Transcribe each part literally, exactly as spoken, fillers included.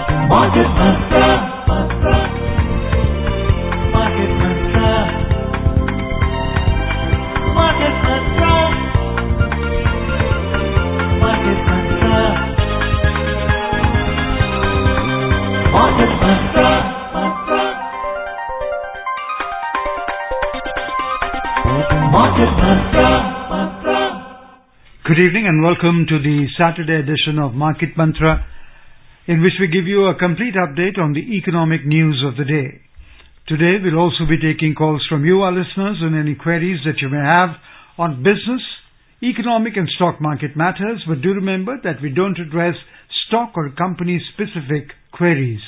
Market Mantra. Market Mantra. Market Mantra. Market Mantra. Market Mantra. Market Mantra. Good evening and welcome to the Saturday edition of Market Mantra, in which we give you a complete update on the economic news of the day. Today we'll also be taking calls from you, our listeners, and any queries that you may have on business, economic and stock market matters, but do remember that we don't address stock or company-specific queries.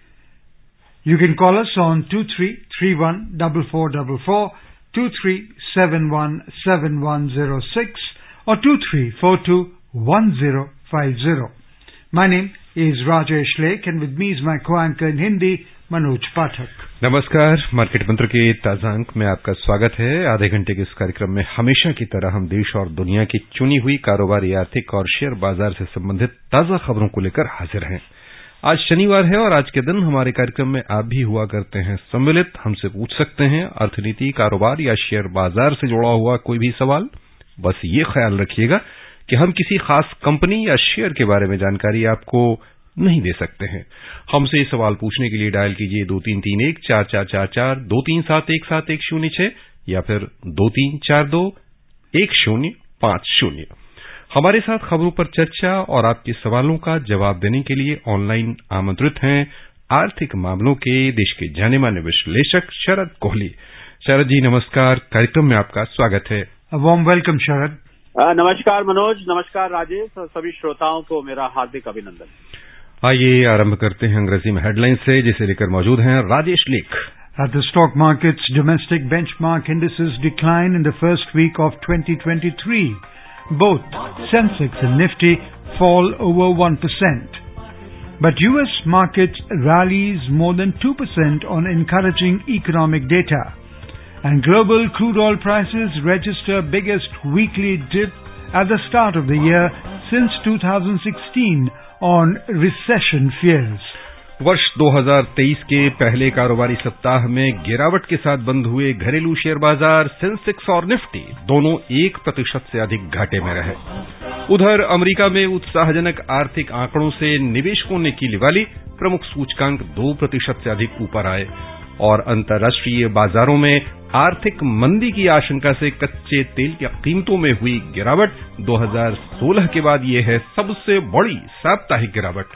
You can call us on two three three one four four four four, two three seven one seven one zero six, or two three four two one zero five zero. My name is Rajesh Lake and with me is my co-anchor in Hindi, Manoj Pathak. नमस्कार, market Mantra के ताजा अंक में आपका स्वागत है। आधे घंटे के इस कार्यक्रम में हमेशा की तरह हम देश और दुनिया की चुनी हुई कारोबारी, आर्थिक और शेयर बाजार से संबंधित ताजा खबरों को लेकर हाजिर हैं। आज शनिवार है और आज के दिन हमारे कार्यक्रम में आप भी हुआ करते हैं सम्मिलित। हमसे पूछ सकते हैं अर्थनीति, कारोबार या शेयर बाजार से जुड़ा हुआ कोई भी सवाल। बस ये ख्याल रखिएगा कि हम किसी खास कंपनी या शेयर के बारे में जानकारी आपको नहीं दे सकते हैं। हमसे सवाल पूछने के लिए डायल कीजिए दो तीन तीन एक चार चार चार चार, दो तीन सात एक सात एक शून्य छह या फिर दो तीन चार दो एक शून्य पांच शून्य। हमारे साथ खबरों पर चर्चा और आपके सवालों का जवाब देने के लिए ऑनलाइन आमंत्रित हैं आर्थिक मामलों के देश के जाने माने विश्लेषक शरद कोहली। शरद जी नमस्कार, कार्यक्रम में आपका स्वागत है। Warm welcome Sharad. नमस्कार मनोज, नमस्कार राजेश और सभी श्रोताओं को मेरा हार्दिक अभिनंदन। आइए आरंभ करते हैं अंग्रेजी में हेडलाइन से, जिसे लेकर मौजूद हैं राजेश लेख। At the stock markets, domestic benchmark indices decline in the first week of twenty twenty-three. Both Sensex and Nifty fall over one percent. But U S market rallies more than two percent on encouraging economic data. And global crude oil prices register biggest weekly dip at the start of the year since two thousand sixteen on recession fears. वर्ष दो हज़ार तेईस के पहले कारोबारी सप्ताह में गिरावट के साथ बंद हुए घरेलू शेयर बाजार सेंसेक्स और निफ्टी दोनों एक प्रतिशत से अधिक घाटे में रहे। उधर अमेरिका में उत्साहजनक आर्थिक आंकड़ों से निवेशकों ने की लिवाली, प्रमुख सूचकांक दो प्रतिशत से अधिक ऊपर आए और अंतर्राष्ट्रीय बाजारों में आर्थिक मंदी की आशंका से कच्चे तेल की कीमतों में हुई गिरावट दो हज़ार सोलह के बाद ये है सबसे बड़ी साप्ताहिक गिरावट।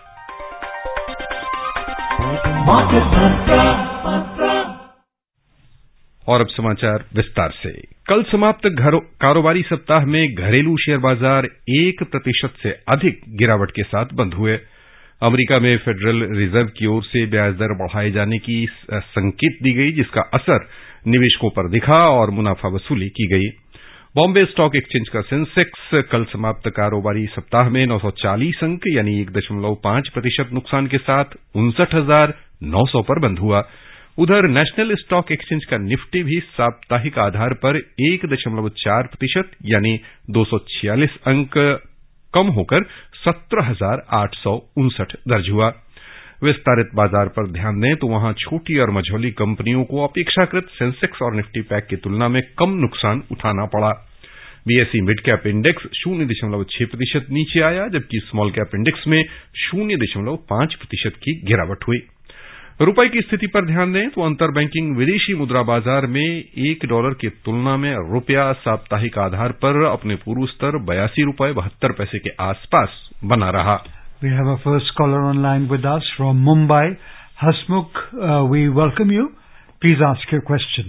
और अब समाचार विस्तार से। कल समाप्त कारोबारी सप्ताह में घरेलू शेयर बाजार एक प्रतिशत से अधिक गिरावट के साथ बंद हुए। अमेरिका में फेडरल रिजर्व की ओर से ब्याज दर बढ़ाए जाने की संकेत दी गई, जिसका असर निवेशकों पर दिखा और मुनाफा वसूली की गई। बॉम्बे स्टॉक एक्सचेंज का सेंसेक्स कल समाप्त कारोबारी सप्ताह में नौ सौ चालीस अंक यानी एक दशमलव पांच प्रतिशत नुकसान के साथ उनसठ हजार नौ सौ पर बंद हुआ। उधर नेशनल स्टॉक एक्सचेंज का निफ्टी भी साप्ताहिक आधार पर एक दशमलव चार प्रतिशत यानी दो सौ छियालीस अंक कम होकर सत्रह हजार आठ सौ उनसठ दर्ज हुआ। विस्तारित बाजार पर ध्यान दें तो वहां छोटी और मझोली कंपनियों को अपेक्षाकृत सेंसेक्स और निफ्टी पैक की तुलना में कम नुकसान उठाना पड़ा। बीएसई मिड कैप इंडेक्स शून्य दशमलव छह प्रतिशत नीचे आया, जबकि स्मॉल कैप इंडेक्स में शून्य दशमलव पांच प्रतिशत की गिरावट हुई। रुपए की स्थिति पर ध्यान दें तो अंतर बैंकिंग विदेशी मुद्रा बाजार में एक डॉलर की तुलना में रुपया साप्ताहिक आधार पर अपने पूर्व स्तर बयासी रुपए बहत्तर पैसे के आसपास बना रहा। We have a first caller online with us from Mumbai. Hasmukh, uh, we welcome you. Please ask your question.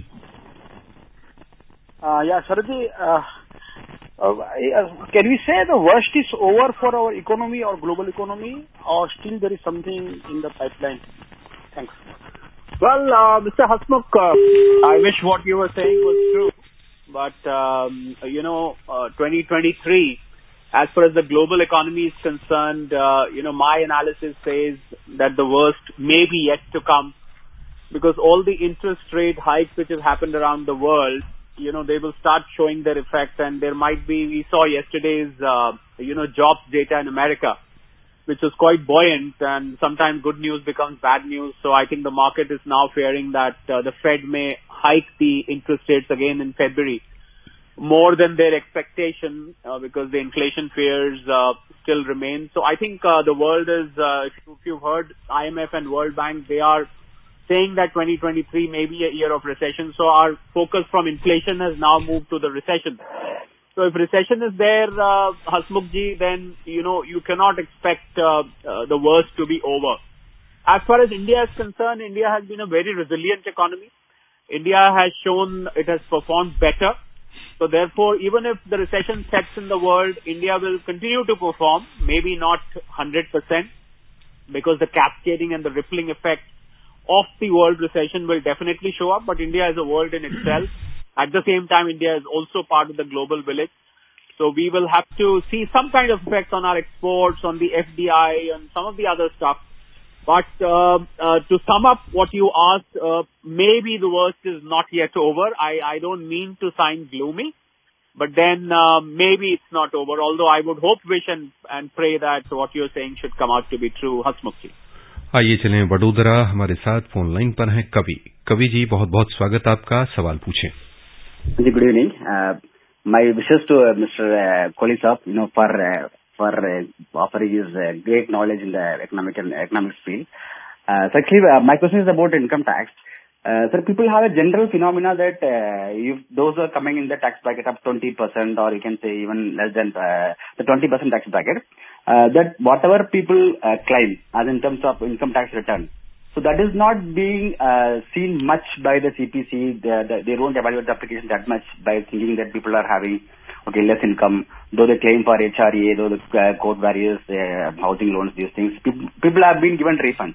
Uh, yeah, Sharadi, uh, uh, can we say the worst is over for our economy or global economy, or still there is something in the pipeline? Thanks. Well, uh, Mister Hasmukh, uh, I wish what you were saying was true, but um, you know, uh, twenty twenty-three. As far as the global economy is concerned, uh, you know, my analysis says that the worst may be yet to come, because all the interest rate hikes which have happened around the world, you know, they will start showing their effect, and there might be, we saw yesterday's, uh, you know, jobs data in America. which was quite buoyant, and sometimes good news becomes bad news. So I think the market is now fearing that uh, the Fed may hike the interest rates again in February more than their expectation uh, because the inflation fears uh, still remain. So I think uh, the world is, uh, if you've heard I M F and World Bank, they are saying that twenty twenty-three may be a year of recession. So our focus from inflation has now moved to the recession. So if recession is there, uh, Hasmukhji, then, you know, you cannot expect uh, uh, the worst to be over. As far as India is concerned, India has been a very resilient economy. India has shown it has performed better. So therefore, even if the recession sets in the world, India will continue to perform, maybe not one hundred percent, because the cascading and the rippling effect of the world recession will definitely show up, but India is a world in itself. At the same time, India is also part of the global village. So we will have to see some kind of effect on our exports, on the F D I, and some of the other stuff. But uh, uh, to sum up what you asked, uh, maybe the worst is not yet over. I, I don't mean to sound gloomy, but then uh, maybe it's not over. Although I would hope, wish, and, and pray that what you're saying should come out to be true. Hasmukhji. आइए चलें वडोदरा, हमारे साथ phone line पर हैं कवि. कवि जी, बहुत बहुत स्वागत आपका. सवाल पूछें. Good evening. Uh, my wishes to uh, Mister Uh, Kohli Saab, you know, for uh, for uh, offering his uh, great knowledge in the economic and economics field. Uh, so actually, uh, my question is about income tax. Uh, sir, people have a general phenomena that uh, if those are coming in the tax bracket of twenty percent, or you can say even less than uh, the twenty percent tax bracket, uh, that whatever people uh, claim as in terms of income tax return, so that is not being uh, seen much by the C P C. They, they don't evaluate the application that much by thinking that people are having okay less income, though they claim for H R A, though the uh, court barriers, uh, housing loans, these things. People, people have been given refunds.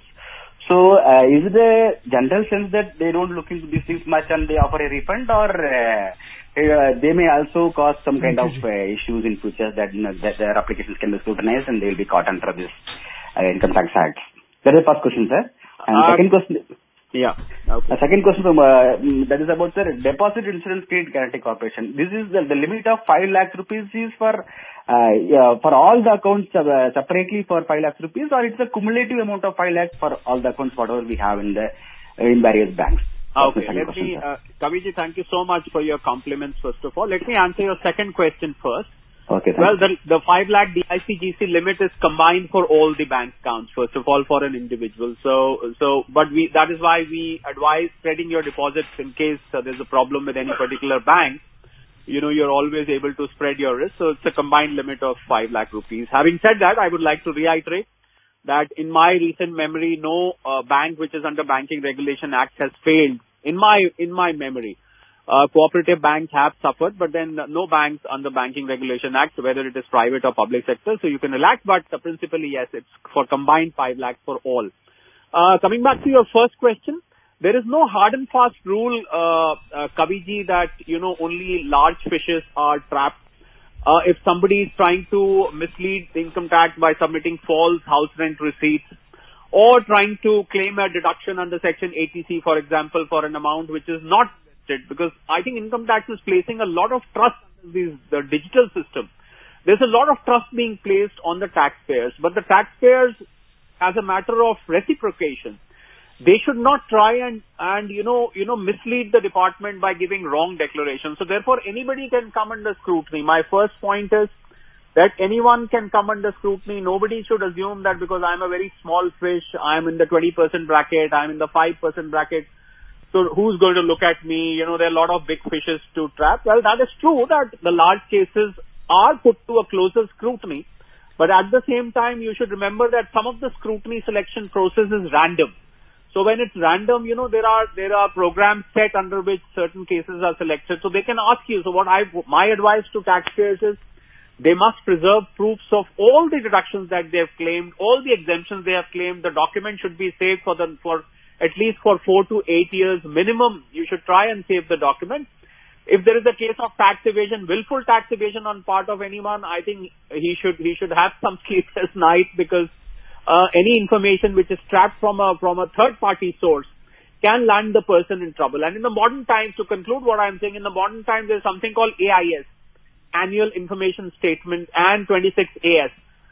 So uh, is it a general sense that they don't look into these things much and they offer a refund, or uh, uh, they may also cause some kind of uh, issues in future that, you know, that their applications can be scrutinized and they will be caught under this uh, income tax act? That is the first question, sir. And uh, second question, yeah. Okay. Uh, second question from uh, that is about, sir, Deposit Insurance Credit Guarantee Corporation. This is the, the limit of five lakh rupees is for uh, yeah, for all the accounts uh, separately for five lakh rupees, or it's a cumulative amount of five lakh for all the accounts whatever we have in the in various banks. Okay, let me, uh, Kaviji, thank you so much for your compliments. First of all, let me answer your second question first. Okay. Well, the, the five lakh D I C G C limit is combined for all the bank accounts, first of all, for an individual. So, so, but we, that is why we advise spreading your deposits in case uh, there's a problem with any particular bank. You know, you're always able to spread your risk. So it's a combined limit of five lakh rupees. Having said that, I would like to reiterate that in my recent memory, no uh, bank which is under Banking Regulation Act has failed. In my, in my memory. Uh, cooperative banks have suffered, but then no banks under Banking Regulation Act, whether it is private or public sector. So you can relax, but uh, principally, yes, it's for combined five lakhs for all. Uh, coming back to your first question, there is no hard and fast rule, uh, uh, Kaviji, that, you know, only large fishes are trapped. Uh, if somebody is trying to mislead the income tax by submitting false house rent receipts, or trying to claim a deduction under Section A T C, for example, for an amount which is not vested, because I think income tax is placing a lot of trust in these, the digital system. There's a lot of trust being placed on the taxpayers, but the taxpayers, as a matter of reciprocation, they should not try and, and, you know, you know, mislead the department by giving wrong declarations. So therefore, anybody can come under scrutiny. My first point is that anyone can come under scrutiny. Nobody should assume that because I'm a very small fish, I'm in the twenty percent bracket, I'm in the five percent bracket, so who's going to look at me? You know, there are a lot of big fishes to trap. Well, that is true that the large cases are put to a closer scrutiny, but at the same time, you should remember that some of the scrutiny selection process is random. So when it's random, you know, there are, there are programs set under which certain cases are selected. So they can ask you. So what I, my advice to taxpayers is, they must preserve proofs of all the deductions that they have claimed, all the exemptions they have claimed. The document should be saved for the, for at least for four to eight years minimum. You should try and save the document. If there is a case of tax evasion, willful tax evasion on part of anyone, I think he should, he should have some sleepless night, because uh, any information which is trapped from a, from a third party source can land the person in trouble. And in the modern times, to conclude what I'm saying, in the modern times, there's something called A I S. Annual Information Statement, and twenty-six A S.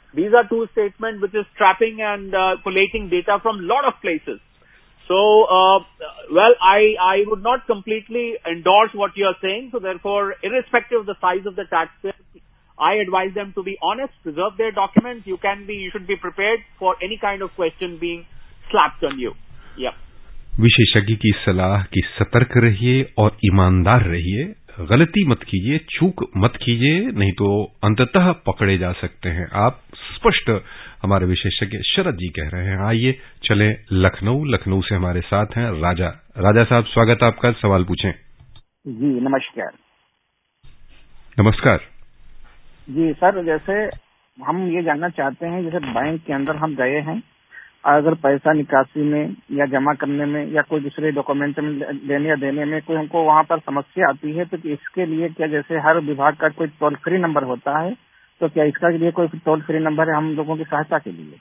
These are two statements which is trapping and uh, collating data from lot of places. So, uh, well, I, I would not completely endorse what you are saying. So therefore, irrespective of the size of the taxpayer, I advise them to be honest, preserve their documents. You can be, you should be prepared for any kind of question being slapped on you. Yeah. विशेषज्ञ की सलाह कि सतर्क रहिए और ईमानदार रहिए, गलती मत कीजिए, चूक मत कीजिए, नहीं तो अंततः पकड़े जा सकते हैं आप। स्पष्ट हमारे विशेषज्ञ शरद जी कह रहे हैं। आइए चलें लखनऊ। लखनऊ से हमारे साथ हैं राजा। राजा साहब, स्वागत आपका, सवाल पूछें। जी नमस्कार। नमस्कार जी सर, जैसे हम ये जानना चाहते हैं, जैसे बैंक के अंदर हम गए हैं, अगर पैसा निकासी में या जमा करने में या कोई दूसरे डॉक्यूमेंट में लेने या देने में कोई हमको वहाँ पर समस्या आती है, तो इसके लिए क्या जैसे हर विभाग का कोई टोल फ्री नंबर होता है, तो क्या इसका लिए कोई टोल फ्री नंबर है हम लोगों की सहायता के लिए?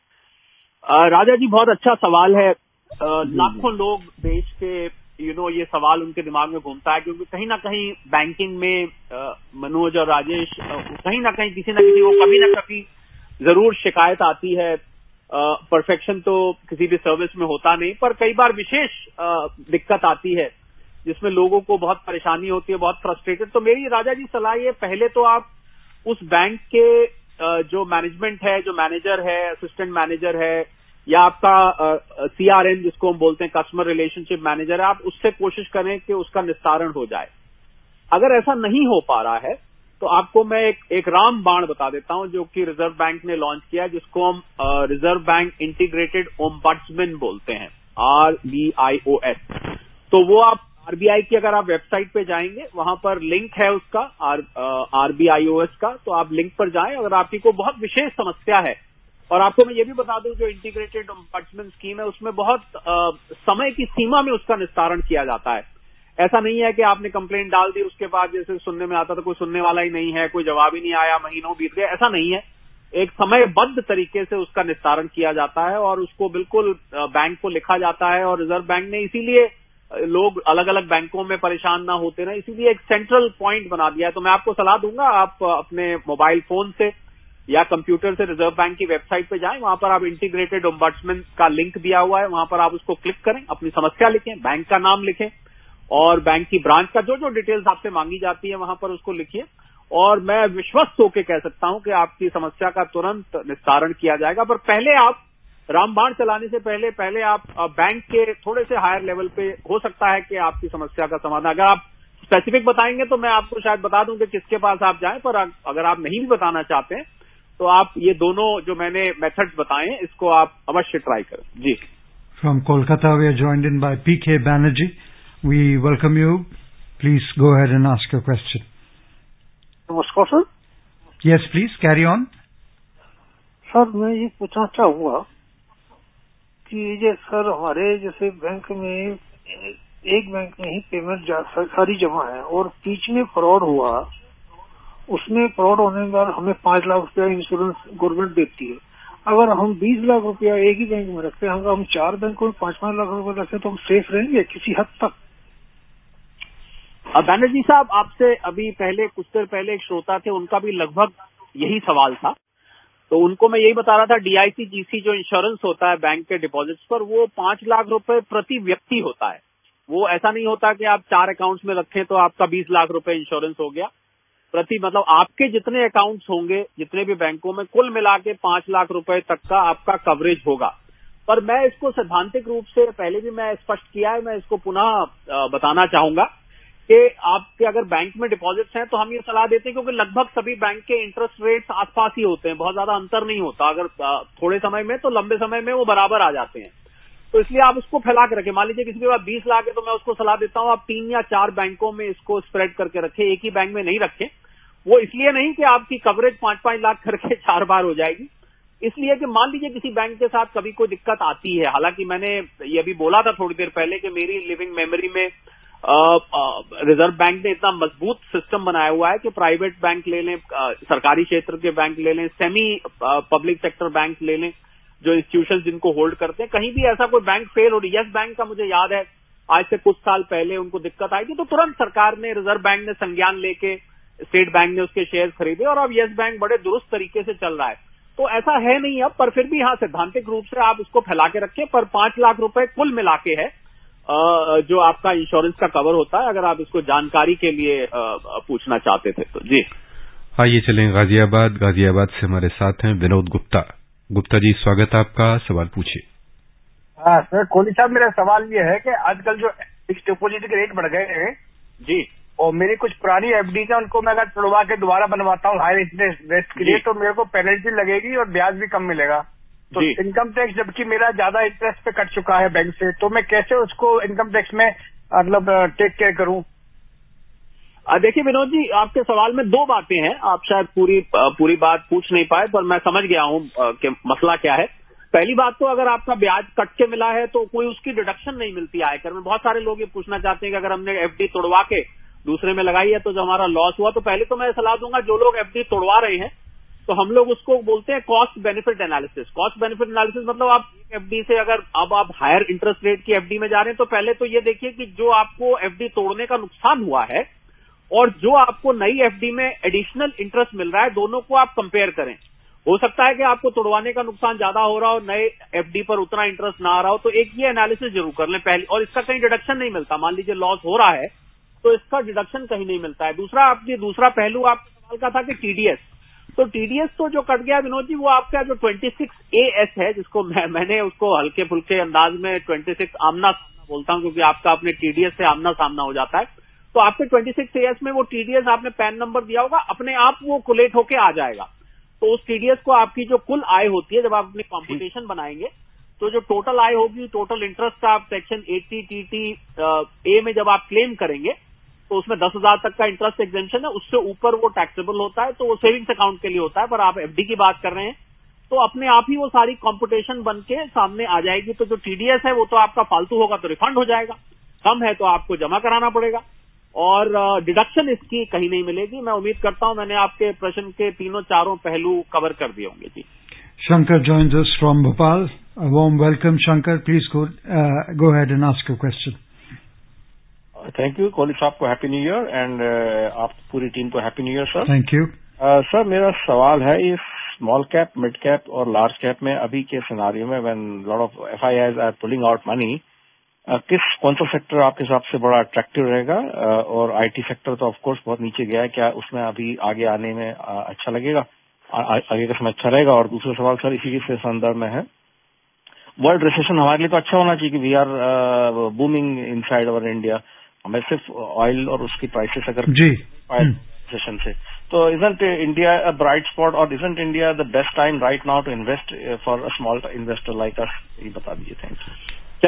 राजा जी, बहुत अच्छा सवाल है। लाखों लोग देश के यू नो ये सवाल उनके दिमाग में घूमता है, क्योंकि कहीं ना कहीं बैंकिंग में मनोज और राजेश कहीं ना कहीं किसी न किसी को कभी ना कभी जरूर शिकायत आती है। परफेक्शन तो किसी भी सर्विस में होता नहीं, पर कई बार विशेष दिक्कत आती है जिसमें लोगों को बहुत परेशानी होती है, बहुत फ्रस्ट्रेटेड। तो मेरी राजा जी सलाह ये, पहले तो आप उस बैंक के जो मैनेजमेंट है, जो मैनेजर है, असिस्टेंट मैनेजर है, या आपका सीआरएम जिसको हम बोलते हैं कस्टमर रिलेशनशिप मैनेजर है, आप उससे कोशिश करें कि उसका निस्तारण हो जाए। अगर ऐसा नहीं हो पा रहा है तो आपको मैं एक एक राम बाण बता देता हूं, जो कि रिजर्व बैंक ने लॉन्च किया, जिसको हम रिजर्व बैंक इंटीग्रेटेड ओम्बड्समैन बोलते हैं, R B I O S. तो वो आप आरबीआई की अगर आप वेबसाइट पे जाएंगे, वहां पर लिंक है उसका आर आरबीआईओएस का, तो आप लिंक पर जाएं। अगर आपकी कोई बहुत विशेष समस्या है, और आपको मैं ये भी बता दूं, जो इंटीग्रेटेड ओम्बड्समैन स्कीम है उसमें बहुत आ, समय की सीमा में उसका निस्तारण किया जाता है। ऐसा नहीं है कि आपने कंप्लेंट डाल दी, उसके बाद जैसे सुनने में आता था कोई सुनने वाला ही नहीं है, कोई जवाब ही नहीं आया, महीनों बीत गए, ऐसा नहीं है। एक समयबद्ध तरीके से उसका निस्तारण किया जाता है और उसको बिल्कुल बैंक को लिखा जाता है। और रिजर्व बैंक ने इसीलिए लोग अलग अलग बैंकों में परेशान ना होते रहे, इसीलिए एक सेंट्रल पॉइंट बना दिया है। तो मैं आपको सलाह दूंगा, आप अपने मोबाइल फोन से या कंप्यूटर से रिजर्व बैंक की वेबसाइट पे जाएं, वहां पर आप इंटीग्रेटेड ओम्बड्समैन का लिंक दिया हुआ है, वहां पर आप उसको क्लिक करें, अपनी समस्या लिखें, बैंक का नाम लिखें और बैंक की ब्रांच का जो जो डिटेल्स आपसे मांगी जाती है वहां पर उसको लिखिए। और मैं विश्वस्त होकर कह सकता हूं कि आपकी समस्या का तुरंत निस्तारण किया जाएगा। पर पहले आप रामबाण चलाने से पहले पहले आप बैंक के थोड़े से हायर लेवल पे हो सकता है कि आपकी समस्या का समाधान, अगर आप स्पेसिफिक बताएंगे तो मैं आपको शायद बता दूं कि किसके पास आप जाएं, पर अगर आप नहीं भी बताना चाहते हैं तो आप ये दोनों जो मैंने मेथड्स बताए हैं इसको आप अवश्य ट्राई करें। जी। From Kolkata we are joined in by P K Banerjee. We welcome you. Please go ahead and ask your question. नमस्कार sir. Yes please carry on. Sir मैं ये पूछना चाहूंगा कि ये सर हमारे जैसे बैंक में एक बैंक में ही पेमेंट सारी जमा है और बीच में फ्रॉड हुआ, उसमें फ्रॉड होने के बाद हमें पांच लाख रुपया इंश्योरेंस गवर्नमेंट देती है। अगर हम बीस लाख रुपया एक ही बैंक में रखते हैं, अगर हम चार बैंकों में पांच पांच लाख रुपया रखते हैं तो हम सेफ रहेंगे किसी हद तक? बैनर्जी साहब, आपसे अभी पहले कुछ देर पहले एक श्रोता थे, उनका भी लगभग यही सवाल था। तो उनको मैं यही बता रहा था, डीआईसी जीसी जो इंश्योरेंस होता है बैंक के डिपॉजिट्स पर, वो पांच लाख रुपए प्रति व्यक्ति होता है। वो ऐसा नहीं होता कि आप चार अकाउंट्स में रखें तो आपका बीस लाख रुपए इंश्योरेंस हो गया। प्रति मतलब आपके जितने अकाउंट्स होंगे जितने भी बैंकों में, कुल मिला के पांच लाख रुपए तक का आपका कवरेज होगा। पर मैं इसको सैद्धांतिक रूप से पहले भी मैं स्पष्ट किया है, मैं इसको पुनः बताना चाहूंगा कि आपके अगर बैंक में डिपॉजिट्स हैं तो हम ये सलाह देते हैं, क्योंकि लगभग सभी बैंक के इंटरेस्ट रेट्स आसपास ही होते हैं, बहुत ज्यादा अंतर नहीं होता। अगर थोड़े समय में तो लंबे समय में वो बराबर आ जाते हैं। तो इसलिए आप उसको फैला के रखें। मान लीजिए किसी के पास बीस लाख है तो मैं उसको सलाह देता हूं आप तीन या चार बैंकों में इसको स्प्रेड करके रखें, एक ही बैंक में नहीं रखें। वो इसलिए नहीं कि आपकी कवरेज पांच पांच लाख करके चार बार हो जाएगी, इसलिए कि मान लीजिए किसी बैंक के साथ कभी कोई दिक्कत आती है। हालांकि मैंने ये भी बोला था थोड़ी देर पहले कि मेरी लिविंग मेमोरी में रिजर्व बैंक ने इतना मजबूत सिस्टम बनाया हुआ है कि प्राइवेट बैंक ले लें, सरकारी क्षेत्र के बैंक ले लें, सेमी पब्लिक सेक्टर बैंक ले लें, जो इंस्टीट्यूशन जिनको होल्ड करते हैं, कहीं भी ऐसा कोई बैंक फेल हो रही। यस बैंक का मुझे याद है आज से कुछ साल पहले उनको दिक्कत आई थी, तो तुरंत सरकार ने, रिजर्व बैंक ने संज्ञान लेके स्टेट बैंक ने उसके शेयर खरीदे और अब यस बैंक बड़े दुरुस्त तरीके से चल रहा है। तो ऐसा है नहीं अब, पर फिर भी हाँ सैद्धांतिक रूप से आप इसको फैला के रखें। पर पांच लाख रुपए कुल मिला के है जो आपका इंश्योरेंस का कवर होता है, अगर आप इसको जानकारी के लिए पूछना चाहते थे तो। जी आइए चलें गाजियाबाद। गाजियाबाद से हमारे साथ हैं विनोद गुप्ता। गुप्ता जी स्वागत है आपका, सवाल पूछिए। हाँ सर, कोहली साहब मेरा सवाल ये है कि आजकल जो फिक्स्ड डिपोजिट के रेट बढ़ गए हैं जी, और मेरी कुछ पुरानी एफडी है उनको मैं अगर तोड़वा के दोबारा बनवाता हूँ हाई इंटरेस्ट रेट के लिए, तो मेरे को पेनल्टी लगेगी और ब्याज भी कम मिलेगा। तो इनकम टैक्स जबकि मेरा ज्यादा इंटरेस्ट पे कट चुका है बैंक से, तो मैं कैसे उसको इनकम टैक्स में मतलब टेक केयर करूँ? देखिए विनोद जी, आपके सवाल में दो बातें हैं। आप शायद पूरी पूरी बात पूछ नहीं पाए, पर मैं समझ गया हूँ कि मसला क्या है। पहली बात तो अगर आपका ब्याज कट के मिला है तो कोई उसकी डिडक्शन नहीं मिलती आयकर में। बहुत सारे लोग ये पूछना चाहते हैं कि अगर हमने एफडी तोड़वा के दूसरे में लगाई है तो जो हमारा लॉस हुआ, तो पहले तो मैं सलाह दूंगा जो लोग एफडी तोड़वा रहे हैं तो हम लोग उसको बोलते हैं cost benefit analysis. Cost benefit analysis मतलब आप एफडी से अगर अब आप हायर इंटरेस्ट रेट की एफडी में जा रहे हैं तो पहले तो ये देखिए कि जो आपको एफडी तोड़ने का नुकसान हुआ है और जो आपको नई एफडी में एडिशनल इंटरेस्ट मिल रहा है, दोनों को आप कंपेयर करें। हो सकता है कि आपको तोड़वाने का नुकसान ज्यादा हो रहा हो, नए एफडी पर उतना इंटरेस्ट ना आ रहा हो, तो एक ये एनालिसिस जरूर कर लें पहले। और इसका कहीं डिडक्शन नहीं मिलता, मान लीजिए लॉस हो रहा है तो इसका डिडक्शन कहीं नहीं मिलता है। दूसरा आपकी दूसरा पहलू आपके सवाल का था कि टीडीएस, तो टीडीएस तो जो कट गया विनोद जी, वो आपका जो छब्बीस ए एस है, जिसको मैं मैंने उसको हल्के फुल्के अंदाज में छब्बीस आमना सामना बोलता हूं, क्योंकि आपका अपने टीडीएस से आमना सामना हो जाता है। तो आपके छब्बीस ए एस में वो टीडीएस आपने पैन नंबर दिया होगा, अपने आप वो कोलेट होके आ जाएगा। तो उस टीडीएस को आपकी जो कुल आय होती है, जब आप अपनी कॉम्पुटेशन बनाएंगे तो जो टोटल आय होगी, टोटल इंटरेस्ट आप सेक्शन अस्सी टी टी ए में जब आप क्लेम करेंगे तो उसमें दस हजार तक का इंटरेस्ट एग्जेम्पशन है, उससे ऊपर वो टैक्सेबल होता है, तो वो सेविंग्स अकाउंट के लिए होता है। पर आप एफडी की बात कर रहे हैं तो अपने आप ही वो सारी कॉम्पुटेशन बन के सामने आ जाएगी। तो जो टीडीएस है वो तो आपका फालतू होगा तो रिफंड हो जाएगा, कम है तो आपको जमा कराना पड़ेगा, और डिडक्शन इसकी कहीं नहीं मिलेगी। मैं उम्मीद करता हूं मैंने आपके प्रश्न के तीनों चारों पहलू कवर कर दिए होंगे। जी Shankar joins us from Bhopal. A warm welcome, Shankar. Please go uh, go ahead and ask your question. Thank you Kohli साहब को हैप्पी न्यू ईयर, एंड आप पूरी टीम को happy new year sir. Thank you sir. मेरा सवाल है, इस small cap, mid cap और लार्ज कैप में अभी के सिनारियो में when lot of FIIs are pulling out money, किस कौन सा सेक्टर आपके हिसाब से बड़ा अट्रैक्टिव रहेगा? uh, और आईटी सेक्टर तो ऑफ कोर्स बहुत नीचे गया है, क्या उसमें अभी आगे आने में uh, अच्छा लगेगा, आ, आगे का समय अच्छा रहेगा? और दूसरा सवाल सर इसी के संदर्भ में है, वर्ल्ड रिसेशन हमारे लिए तो अच्छा होना चाहिए कि we are booming inside our India, हमें सिर्फ ऑयल और उसकी प्राइसेस अगर जी सेशन से, तो isn't India a bright spot और isn't India the best time right now to invest for a small investor like us? ये बता दीजिए। Thank you.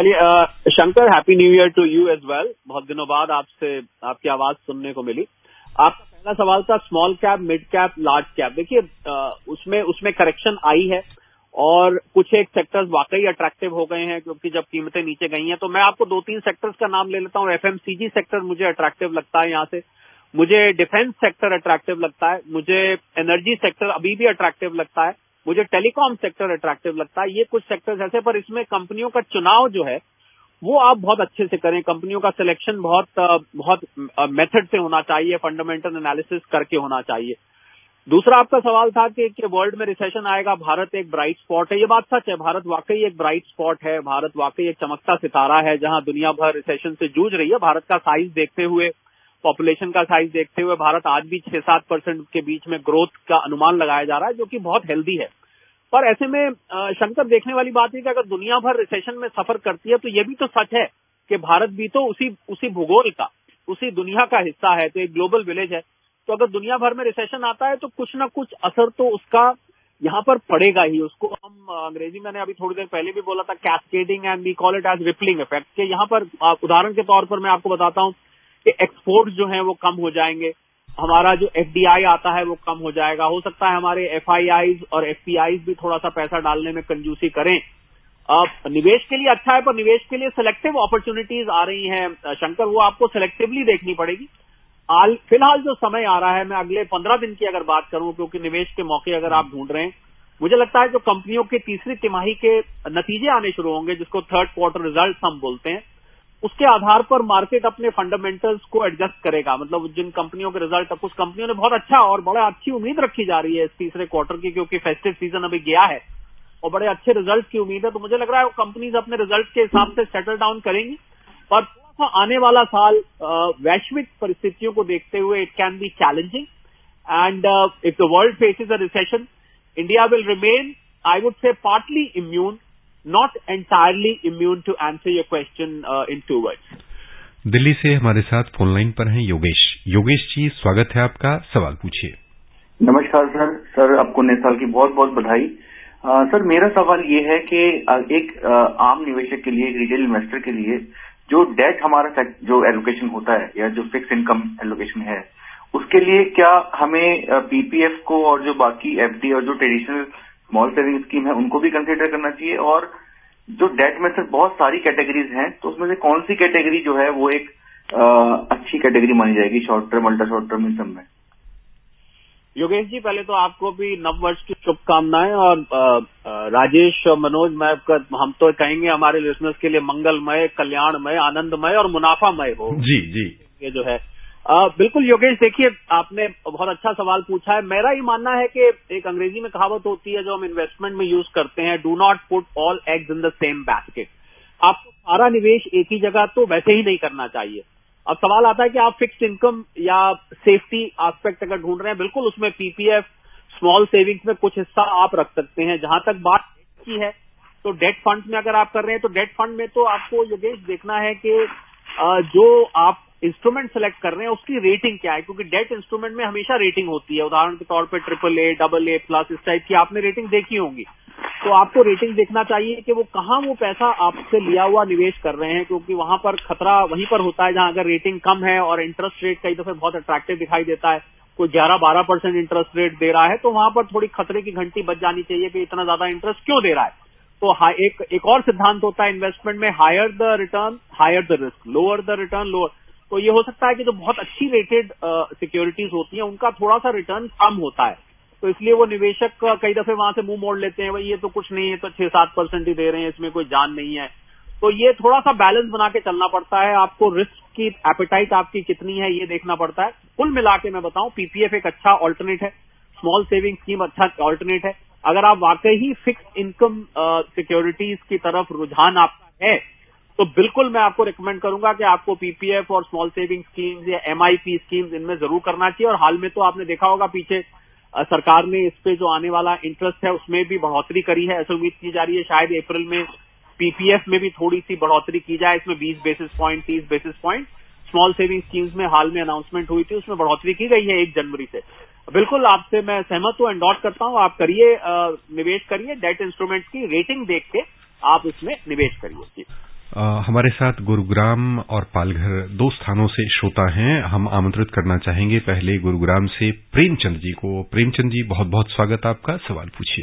चलिए Shankar, happy new year to you as well. बहुत दिनों बाद आपसे आपकी आवाज सुनने को मिली। आपका पहला सवाल था small cap, mid cap, large cap. देखिए उसमें उसमें करेक्शन आई है और कुछ एक सेक्टर्स वाकई अट्रैक्टिव हो गए हैं, क्योंकि जब कीमतें नीचे गई हैं। तो मैं आपको दो तीन सेक्टर्स का नाम ले लेता हूं। एफएमसीजी सेक्टर मुझे अट्रैक्टिव लगता है यहाँ से, मुझे डिफेंस सेक्टर अट्रैक्टिव लगता है, मुझे एनर्जी सेक्टर अभी भी अट्रैक्टिव लगता है, मुझे टेलीकॉम सेक्टर अट्रैक्टिव लगता है। ये कुछ सेक्टर्स ऐसे, पर इसमें कंपनियों का चुनाव जो है वो आप बहुत अच्छे से करें। कंपनियों का सिलेक्शन बहुत बहुत मेथड से होना चाहिए, फंडामेंटल एनालिसिस करके होना चाहिए। दूसरा आपका सवाल था कि, कि वर्ल्ड में रिसेशन आएगा, भारत एक ब्राइट स्पॉट है। ये बात सच है, भारत वाकई एक ब्राइट स्पॉट है, भारत वाकई एक चमकता सितारा है। जहां दुनिया भर रिसेशन से जूझ रही है, भारत का साइज देखते हुए, पॉपुलेशन का साइज देखते हुए भारत आज भी छह सात परसेंट के बीच में ग्रोथ का अनुमान लगाया जा रहा है, जो कि बहुत हेल्दी है। पर ऐसे में शंकर, देखने वाली बात है कि अगर दुनिया भर रिसेशन में सफर करती है तो ये भी तो सच है कि भारत भी तो उसी उसी भूगोल का, उसी दुनिया का हिस्सा है, तो एक ग्लोबल विलेज है। तो अगर दुनिया भर में रिसेशन आता है तो कुछ ना कुछ असर तो उसका यहाँ पर पड़ेगा ही। उसको हम अंग्रेजी मैंने अभी थोड़ी देर पहले भी बोला था, cascading and we call it as rippling effect, कि यहाँ पर उदाहरण के तौर पर मैं आपको बताता हूँ कि एक्सपोर्ट्स जो हैं वो कम हो जाएंगे, हमारा जो एफडीआई आता है वो कम हो जाएगा। हो सकता है हमारे एफआईआईज और एफपीआईज भी थोड़ा सा पैसा डालने में कंजूसी करें। अब निवेश के लिए अच्छा है, पर निवेश के लिए सिलेक्टिव अपॉर्चुनिटीज आ रही हैं शंकर, वो आपको सिलेक्टिवली देखनी पड़ेगी। फिलहाल जो समय आ रहा है, मैं अगले पंद्रह दिन की अगर बात करूं, क्योंकि निवेश के मौके अगर आप ढूंढ रहे हैं, मुझे लगता है जो कंपनियों के तीसरी तिमाही के नतीजे आने शुरू होंगे, जिसको थर्ड क्वार्टर रिजल्ट हम बोलते हैं, उसके आधार पर मार्केट अपने फंडामेंटल्स को एडजस्ट करेगा। मतलब जिन कंपनियों के रिजल्ट, अब कुछ कंपनियों ने बहुत अच्छा और बड़ा अच्छी उम्मीद रखी जा रही है इस तीसरे क्वार्टर की, क्योंकि फेस्टिव सीजन अभी गया है और बड़े अच्छे रिजल्ट की उम्मीद है। तो मुझे लग रहा है कंपनीज अपने रिजल्ट के हिसाब से सेटल डाउन करेंगी। पर थोड़ा सा आने वाला साल वैश्विक परिस्थितियों को देखते हुए it can be challenging, and if the world faces a recession, India will remain, I would say, partly immune, not entirely immune, to answer your question uh, in two words. Delhi से हमारे साथ फोन लाइन पर हैं योगेश। योगेश जी, स्वागत है आपका, सवाल पूछिए। नमस्कार सर। सर आपको नए साल की बहुत बहुत बधाई। आ, सर मेरा सवाल ये है कि एक आ, आम निवेशक के लिए, एक रिटेल इन्वेस्टर के लिए, जो डेट हमारा जो एलोकेशन होता है या जो फिक्स इनकम एलोकेशन है, उसके लिए क्या हमें पीपीएफ को और जो बाकी एफडी और जो ट्रेडिशनल स्मॉल सेविंग स्कीम है उनको भी कंसीडर करना चाहिए? और जो डेट में सर बहुत सारी कैटेगरीज हैं, तो उसमें से कौन सी कैटेगरी जो है वो एक आ, अच्छी कैटेगरी मानी जाएगी short term, ultra short term इन सब में? योगेश जी, पहले तो आपको भी नव वर्ष की शुभकामनाएं, और आ, आ, राजेश और मनोज, मैं हम तो कहेंगे हमारे लिसनर्स के लिए मंगलमय, कल्याणमय, आनंदमय और मुनाफामय हो। जी जी, ये जो है आ, बिल्कुल योगेश, देखिए आपने बहुत अच्छा सवाल पूछा है। मेरा ये मानना है कि एक अंग्रेजी में कहावत होती है जो हम इन्वेस्टमेंट में यूज करते हैं, do not put all eggs in the same basket. आपको सारा निवेश एक ही जगह तो वैसे ही नहीं करना चाहिए। अब सवाल आता है कि आप फिक्स्ड इनकम या सेफ्टी एस्पेक्ट अगर ढूंढ रहे हैं, बिल्कुल उसमें पीपीएफ, स्मॉल सेविंग्स में कुछ हिस्सा आप रख सकते हैं। जहां तक बात की है तो डेट फंड में अगर आप कर रहे हैं तो डेट फंड में तो आपको योगेश देखना है कि जो आप इंस्ट्रूमेंट सेलेक्ट कर रहे हैं उसकी रेटिंग क्या है, क्योंकि डेट इंस्ट्रूमेंट में हमेशा रेटिंग होती है। उदाहरण के तौर पे triple A, double A plus, इस टाइप की आपने रेटिंग देखी होंगी। तो आपको रेटिंग देखना चाहिए कि वो कहाँ वो पैसा आपसे लिया हुआ निवेश कर रहे हैं, क्योंकि वहां पर खतरा वहीं पर होता है जहां अगर रेटिंग कम है और इंटरेस्ट रेट कई दफे बहुत अट्रैक्टिव दिखाई देता है, कोई ग्यारह बारह परसेंट इंटरेस्ट रेट दे रहा है, तो वहां पर थोड़ी खतरे की घंटी बज जानी चाहिए कि इतना ज्यादा इंटरेस्ट क्यों दे रहा है। तो एक एक और सिद्धांत होता है इन्वेस्टमेंट में, higher the return higher the risk, lower the return lower. तो ये हो सकता है कि जो बहुत अच्छी रेटेड सिक्योरिटीज होती हैं उनका थोड़ा सा रिटर्न कम होता है, तो इसलिए वो निवेशक कई दफे वहां से मुंह मोड़ लेते हैं, भाई ये तो कुछ नहीं है, तो छह सात परसेंट ही दे रहे हैं, इसमें कोई जान नहीं है। तो ये थोड़ा सा बैलेंस बना के चलना पड़ता है। आपको रिस्क की एपेटाइट आपकी कितनी है ये देखना पड़ता है। कुल मिला के मैं बताऊं, पीपीएफ एक अच्छा ऑल्टरनेट है, स्मॉल सेविंग स्कीम अच्छा ऑल्टरनेट है। अगर आप वाकई ही फिक्स इनकम सिक्योरिटीज की तरफ रुझान आपका है तो बिल्कुल मैं आपको रिकमेंड करूंगा कि आपको पीपीएफ और स्मॉल सेविंग स्कीम्स या एमआईपी स्कीम्स इनमें जरूर करना चाहिए। और हाल में तो आपने देखा होगा पीछे सरकार ने इस पे जो आने वाला इंटरेस्ट है उसमें भी बढ़ोतरी करी है। ऐसा उम्मीद की जा रही है शायद अप्रैल में पीपीएफ में भी थोड़ी सी बढ़ोतरी की जाए, इसमें बीस बेसिस पॉइंट, तीस basis point. Small saving schemes में हाल में अनाउंसमेंट हुई थी, उसमें बढ़ोतरी की गई है एक जनवरी से। बिल्कुल आपसे मैं सहमत हूं, एंडोर्स करता हूं, आप करिए, निवेश करिए, डेट इंस्ट्रूमेंट्स की रेटिंग देख के आप इसमें निवेश करिए। आ, हमारे साथ गुरुग्राम और पालघर दो स्थानों से श्रोता हैं, हम आमंत्रित करना चाहेंगे पहले गुरुग्राम से प्रेमचंद जी को। प्रेमचंद जी, बहुत बहुत स्वागत आपका, सवाल पूछिए।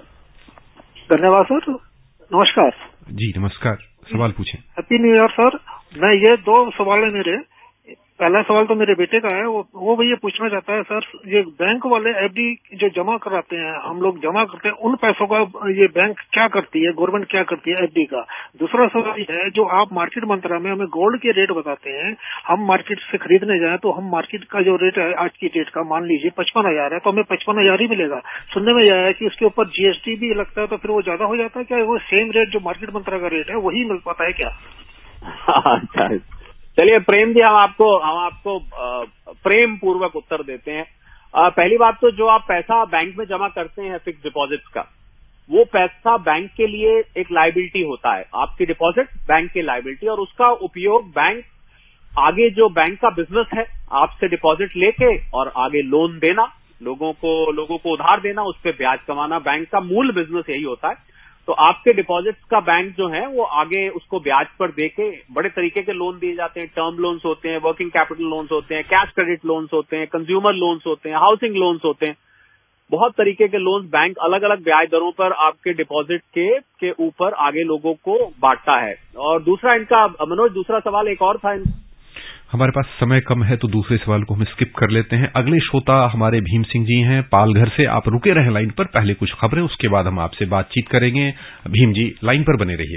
धन्यवाद सर, नमस्कार जी। नमस्कार, सवाल पूछें। Happy new year sir. मैं ये दो सवाल है मेरे। पहला सवाल तो मेरे बेटे का है, वो वो भैया पूछना चाहता है सर, ये बैंक वाले एफडी जो जमा कराते हैं, हम लोग जमा करते हैं, उन पैसों का ये बैंक क्या करती है, गवर्नमेंट क्या करती है एफडी का? दूसरा सवाल है, जो आप मार्केट मंत्रा में हमें गोल्ड के रेट बताते हैं, हम मार्केट से खरीदने जाएं तो हम मार्केट का जो रेट है आज की डेट का, मान लीजिए पचपन हजार है, तो हमें पचपन हजार ही मिलेगा। सुनने में आया है कि उसके ऊपर जीएसटी भी लगता है, तो फिर वो ज्यादा हो जाता है क्या? वो सेम रेट जो मार्केट मंत्रा का रेट है वही मिल पाता है क्या? अच्छा, चलिए प्रेम जी, हम आपको हम आपको प्रेम पूर्वक उत्तर देते हैं। आ, पहली बात तो जो आप पैसा बैंक में जमा करते हैं फिक्स डिपॉजिट्स का, वो पैसा बैंक के लिए एक लायबिलिटी होता है। आपकी डिपॉजिट बैंक की लायबिलिटी, और उसका उपयोग बैंक आगे जो बैंक का बिजनेस है आपसे डिपॉजिट लेके और आगे लोन देना, लोगों को लोगों को उधार देना, उस पर ब्याज कमाना, बैंक का मूल बिजनेस यही होता है। तो आपके डिपॉजिट्स का बैंक जो है वो आगे उसको ब्याज पर देके बड़े तरीके के लोन दिए जाते हैं। टर्म लोन्स होते हैं, वर्किंग कैपिटल लोन्स होते हैं, कैश क्रेडिट लोन्स होते हैं, कंज्यूमर लोन्स होते हैं, हाउसिंग लोन्स होते हैं। बहुत तरीके के लोन्स बैंक अलग अलग ब्याज दरों पर आपके डिपॉजिट के के ऊपर आगे लोगों को बांटता है। और दूसरा इनका, मनोज, दूसरा सवाल एक और था। हमारे पास समय कम है तो दूसरे सवाल को हम स्किप कर लेते हैं। अगले श्रोता हमारे भीम सिंह जी हैं पालघर से। आप रुके रहें लाइन पर, पहले कुछ खबरें, उसके बाद हम आपसे बातचीत करेंगे। भीम जी लाइन पर बने रहिएगा।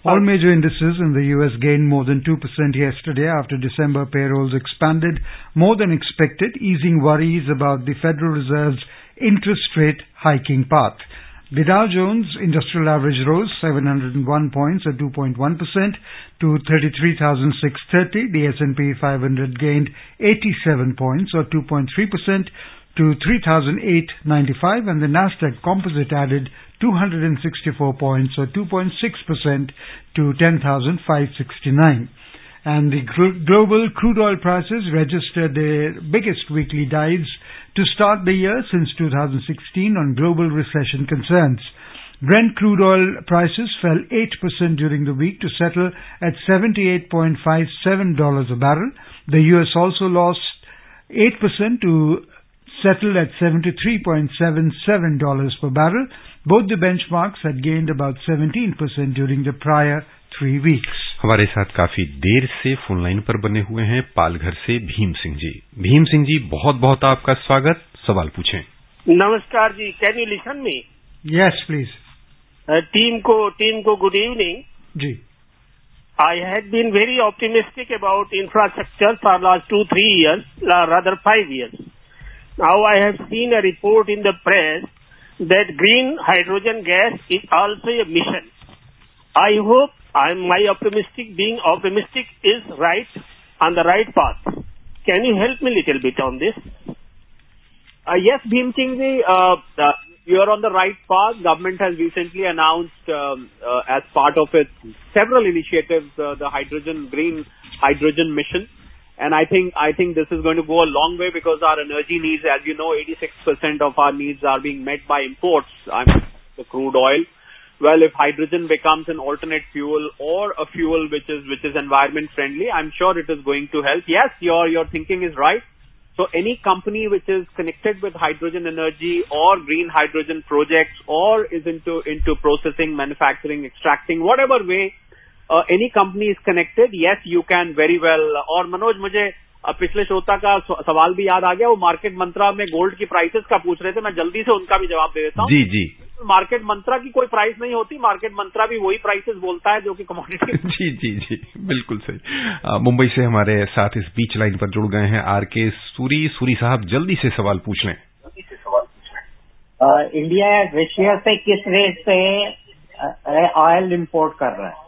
All major indices in the U S gained more than two percent yesterday after December payrolls expanded more than expected, easing worries about the Federal Reserve's interest rate hiking path. The Dow Jones Industrial Average rose seven hundred one points or two point one percent to thirty-three thousand six hundred thirty. The S and P five hundred gained eighty-seven points or two point three percent to three thousand eight hundred ninety-five, and the Nasdaq Composite added two hundred sixty-four points or two point six percent to ten thousand five hundred sixty-nine. And the global crude oil prices registered their biggest weekly dives to start the year since two thousand sixteen on global recession concerns. Brent crude oil prices fell eight percent during the week to settle at seventy-eight point five seven dollars a barrel. The U S also lost eight percent to settle at seventy-three point seven seven dollars per barrel. Both the benchmarks had gained about seventeen percent during the prior three weeks. हमारे साथ काफी देर से phone line पर बने हुए हैं पालघर से भीम सिंह जी। भीम सिंह जी, बहुत बहुत आपका स्वागत। सवाल पूछें। नमस्कार जी, can you listen me? Yes please. Team को टीम को गुड इवनिंग जी। I had been very optimistic about infrastructure for last two three years, uh, rather five years. Now I have seen a report in the press that green hydrogen gas is also a mission. I hope I'm my optimistic being optimistic is right on the right path. Can you help me a little bit on this? Uh, yes, Bhim Singh ji, uh, uh, you are on the right path. Government has recently announced um, uh, as part of its several initiatives uh, the hydrogen green hydrogen mission, and I think I think this is going to go a long way because our energy needs, as you know, eighty-six percent of our needs are being met by imports. I mean, the crude oil. Well, if hydrogen becomes an alternate fuel or a fuel which is which is environment friendly, I'm sure it is going to help. Yes, your your thinking is right. So any company which is connected with hydrogen energy or green hydrogen projects or is into into processing, manufacturing, extracting, whatever way uh, any company is connected, yes, you can very well. और मनोज, मुझे पिछले श्रोता का सवाल भी याद आ गया। वो मार्केट मंत्रा में गोल्ड की प्राइसेस का पूछ रहे थे, मैं जल्दी से उनका भी जवाब दे देता हूँ। जी जी। मार्केट मंत्रा की कोई प्राइस नहीं होती, मार्केट मंत्रा भी वही प्राइसेस बोलता है जो कि कमोडिटी। जी जी जी, बिल्कुल सही। आ, मुंबई से हमारे साथ इस बीच लाइन पर जुड़ गए हैं आर के सूरी। सूरी साहब, जल्दी से सवाल पूछ लें। जल्दी से सवाल पूछ लें। इंडिया रशिया से किस रेट पे ऑयल इंपोर्ट कर रहा है?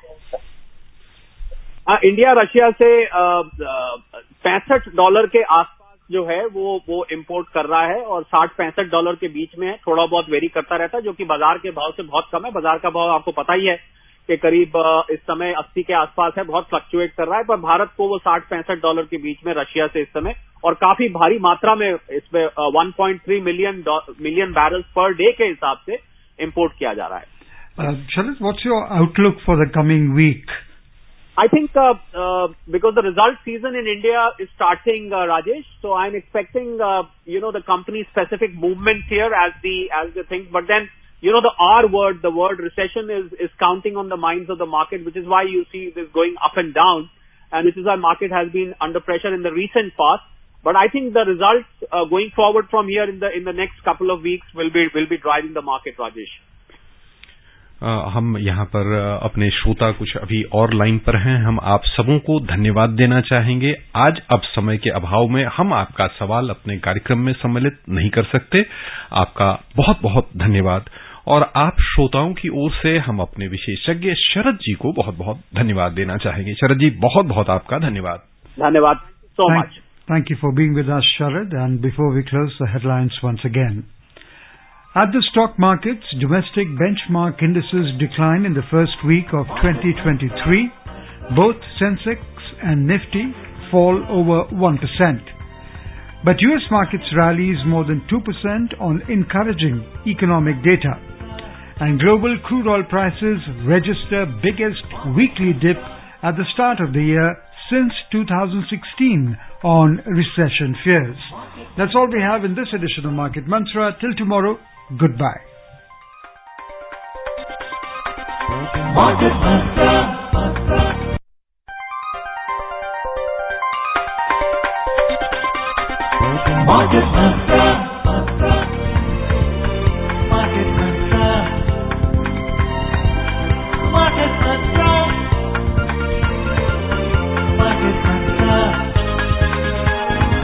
आ, इंडिया रशिया से पैंसठ डॉलर के आसपास जो है वो वो इंपोर्ट कर रहा है और साठ पैंसठ डॉलर के बीच में है। थोड़ा बहुत वेरी करता रहता है, जो कि बाजार के भाव से बहुत कम है। बाजार का भाव आपको पता ही है कि करीब इस समय अस्सी के आसपास है, बहुत फ्लक्चुएट कर रहा है। पर भारत को वो साठ पैंसठ डॉलर के बीच में रशिया से इस समय और काफी भारी मात्रा में इसमें one point three million million barrels per day के हिसाब से इंपोर्ट किया जा रहा है। Sharad, what's your outlook for the coming week? I think uh, uh, because the result season in India is starting, uh, Rajesh, so I'm expecting, uh, you know, the company-specific movements here as the as the thing. But then, you know, the R word, the word recession is is counting on the minds of the market, which is why you see this going up and down, and which is why market has been under pressure in the recent past. But I think the results uh, going forward from here in the in the next couple of weeks will be will be driving the market, Rajesh. आ, हम यहाँ पर अपने श्रोता कुछ अभी और line पर हैं। हम आप सबों को धन्यवाद देना चाहेंगे। आज अब समय के अभाव में हम आपका सवाल अपने कार्यक्रम में सम्मिलित नहीं कर सकते। आपका बहुत बहुत धन्यवाद। और आप श्रोताओं की ओर से हम अपने विशेषज्ञ शरद जी को बहुत बहुत धन्यवाद देना चाहेंगे। शरद जी, बहुत बहुत आपका धन्यवाद। धन्यवाद so much. Thank you for being with us, Sharad. And before we close the headlines once again. At the stock markets, domestic benchmark indices declined in the first week of twenty twenty-three. Both Sensex and Nifty fall over one percent. But U S markets rallies more than two percent on encouraging economic data. And global crude oil prices register biggest weekly dip at the start of the year since two thousand sixteen on recession fears. That's all we have in this edition of Market Mantra. Till tomorrow, goodbye. Market Mantra. Market Mantra.